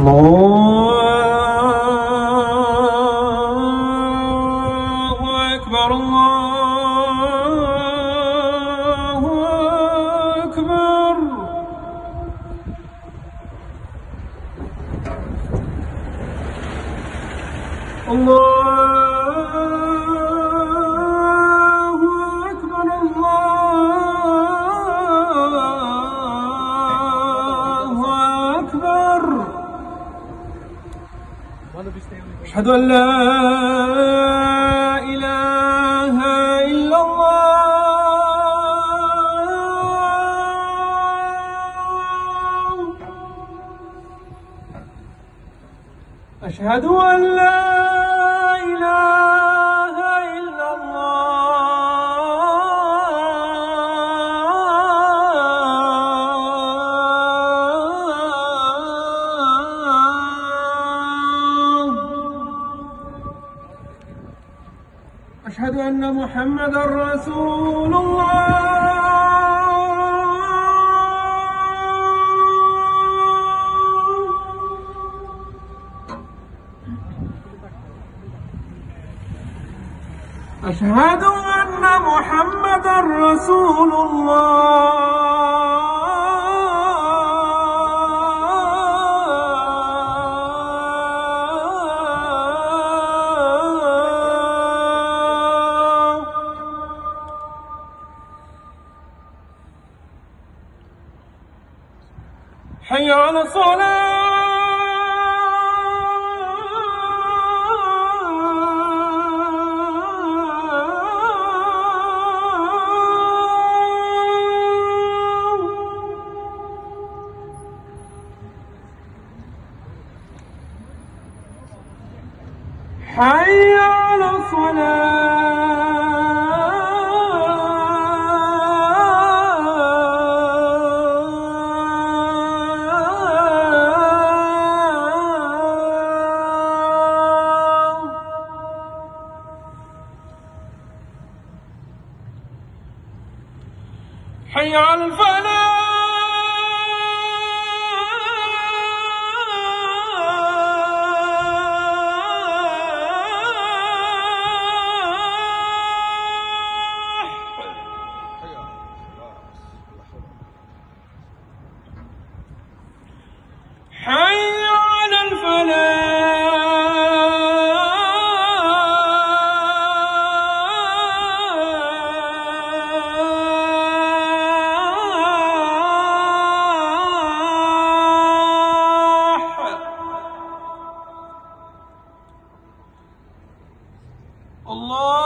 الله أكبر الله أكبر. الله أكبر الله أكبر. أشهد أن لا إله إلا الله. أشهد أن لا إله إلا الله. أشهد أن محمدًا رسول الله. أشهد أن محمدًا رسول الله. حي على الصلاة. حي على الصلاة. حي على الفلاح. حي على الفلاح. الله